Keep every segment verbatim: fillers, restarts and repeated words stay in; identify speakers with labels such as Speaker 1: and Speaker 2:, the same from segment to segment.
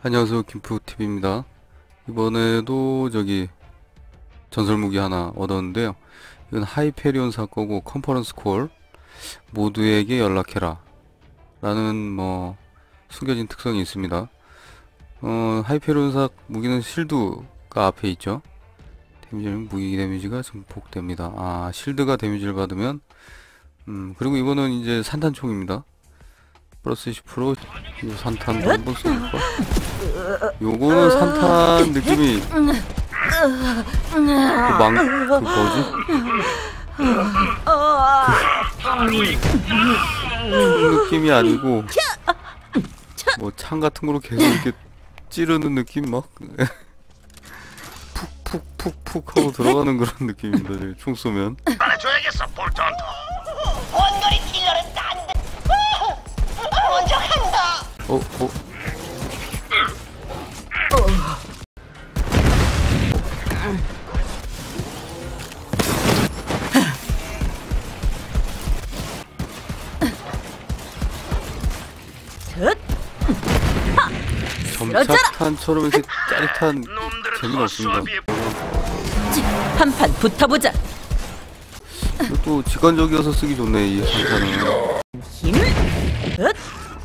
Speaker 1: 안녕하세요, 김프티비입니다. 이번에도 저기 전설무기 하나 얻었는데요. 이건 하이페리온사 거고, 컨퍼런스 콜 모두에게 연락해라 라는 뭐 숨겨진 특성이 있습니다. 어, 하이페리온사 무기는 실드가 앞에 있죠. 데미지는 무기 데미지가 증폭됩니다. 아, 실드가 데미지를 받으면 음 그리고 이거는 이제 산탄총입니다. 플러스 이십 퍼센트. 이 산탄도 한번 써볼까? 요거는 산탄 느낌이 그 망.. 그 뭐지? 그 느낌이 아니고 뭐 창 같은 거로 계속 이렇게 찌르는 느낌 막 푹푹푹푹 하고 들어가는 그런 느낌입니다. 총 쏘면
Speaker 2: 말해줘야겠어, 볼턴. 원거리 킬러는 안 돼. 먼저 한다.
Speaker 1: 어? 어? 점착탄처럼 이렇게 짜릿한 재미가 없습니다.
Speaker 3: 한판 붙어보자.
Speaker 1: 또 직관적이어서 쓰기 좋네, 이 산탄은.
Speaker 3: 힘. 헛.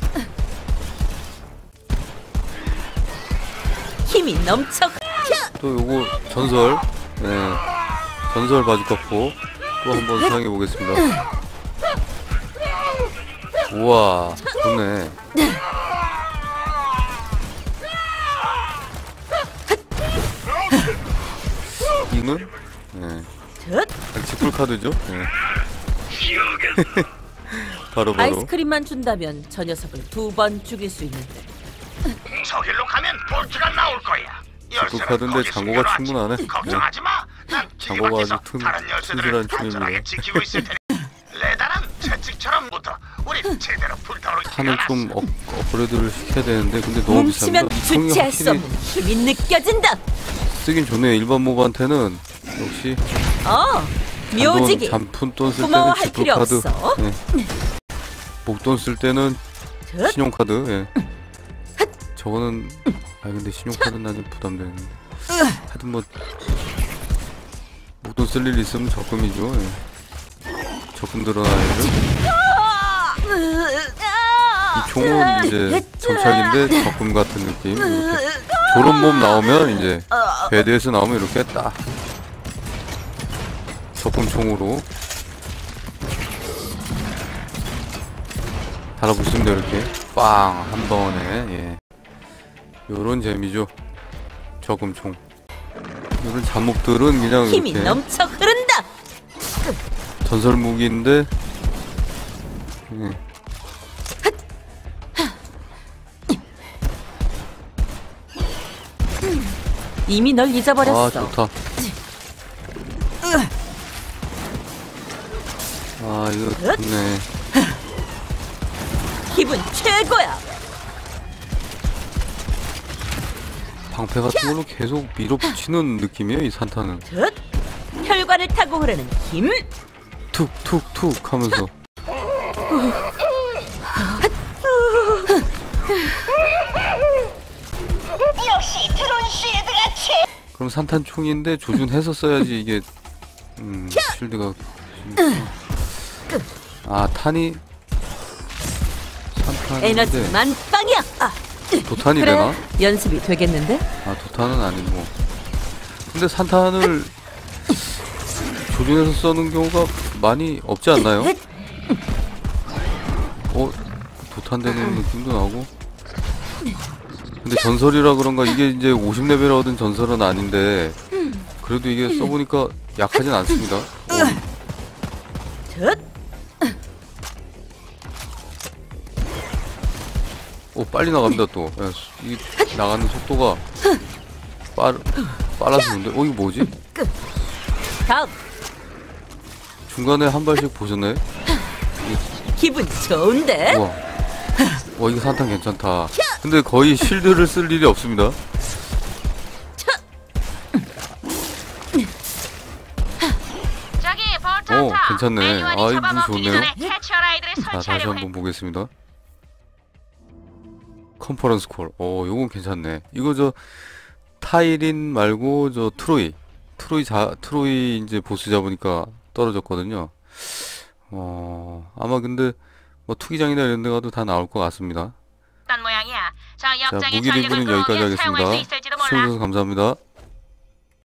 Speaker 3: 힘이 넘쳐.
Speaker 1: 또 요거 전설, 네, 전설 바주카포 또 한번 사용해 보겠습니다. 우와, 좋네. 이는 네, 지풀 카드죠. 네. 바로 바로.
Speaker 3: 아이스크림만 준다면 저 녀석을 두 번 죽일 수 있는데.
Speaker 2: 저길로 가면 볼트가 나올 거야.
Speaker 1: 지풀 카드인데 장고가 충분하네. 네.
Speaker 2: 걱정하지 마. 난
Speaker 1: 장고가 아주 튼, 튼실한 춤입니다.
Speaker 2: 지키고 있을 테니. 레다는 채찍처럼부터 우리 제대로 불타오르게.
Speaker 1: 탄을 좀 업, 업그레이드를 시켜야 되는데 근데 너무 비쌉니다.
Speaker 3: 뭉치면 주체할 수 없는 힘이 느껴진다.
Speaker 1: 쓰긴 좋네요. 일반 모브한테는 역시
Speaker 3: 어, 묘지기.
Speaker 1: 잔푼돈 쓸 때는 지풀 카드, 예. 목돈 쓸 때는
Speaker 3: 헥.
Speaker 1: 신용카드. 예. 저거는 아 근데 신용카드는 아주 부담되는데. 하여튼 뭐 목돈 쓸 일 있으면 적금이죠. 예. 적금 들어놔야죠. 이 총은 이제 점착인데 적금 같은 느낌. 이렇게 저런 몸 나오면 이제 배드에서 나오면 이렇게 딱 적금총으로 달아붙으면 돼요. 이렇게 빵 한 번에. 예. 요런 재미죠. 적금총. 이런 잡목들은 그냥
Speaker 3: 힘이
Speaker 1: 이렇게
Speaker 3: 넘쳐 흐른다.
Speaker 1: 전설 무기인데 예.
Speaker 3: 이미 널 잊어버렸어.
Speaker 1: 아 좋다. 아 이거 좋네.
Speaker 3: 기분 최고야.
Speaker 1: 방패 같은 걸로 계속 밀어붙이는 느낌이에요, 이 산탄은.
Speaker 3: 헥. 혈관을 타고 흐르는 힘.
Speaker 1: 툭툭툭 하면서.
Speaker 2: 역시 드론 쉴드 같이.
Speaker 1: 그럼 산탄총인데 조준해서 써야지 이게 음 실드가. 아 탄이
Speaker 3: 에너지
Speaker 1: 산탄인데
Speaker 3: 만빵이야. 아,
Speaker 1: 도탄이
Speaker 3: 그래,
Speaker 1: 되나?
Speaker 3: 연습이 되겠는데?
Speaker 1: 아 도탄은 아니고. 근데 산탄을 조준해서 써는 경우가 많이 없지 않나요? 어? 도탄 되는 느낌도 나고. 근데 전설이라 그런가 이게 이제 오십 레벨 얻은 전설은 아닌데 그래도 이게 써보니까 약하진 않습니다. 어.
Speaker 3: 헥.
Speaker 1: 오 빨리 나갑니다 또. 야, 이 나가는 속도가 빠르, 빨라서 좋은데? 어 이거 뭐지?
Speaker 3: 다음.
Speaker 1: 중간에 한 발씩 보셨나요?
Speaker 3: 기분 좋은데?
Speaker 1: 우와. 와 이거 산탄 괜찮다. 근데 거의 실드를 쓸 일이 없습니다. 오 괜찮네. 아 이거 좋네요. 자 다시 한번 보겠습니다. 컨퍼런스 콜. 어, 요건 괜찮네. 이거 저 타이린 말고 저 트로이. 트로이 자 트로이 이제 보스 잡으니까 떨어졌거든요. 어, 아마 근데 뭐 투기장이나 이런 데 가도 다 나올 것 같습니다.
Speaker 4: 어떤 모양이야. 저
Speaker 1: 자,
Speaker 4: 역장의
Speaker 1: 무기
Speaker 4: 전력을
Speaker 1: 리뷰는 여기까지
Speaker 4: 끌어오면 사용할 수
Speaker 1: 하겠습니다.
Speaker 4: 있을지도 몰라.
Speaker 1: 시청해주셔서 감사합니다.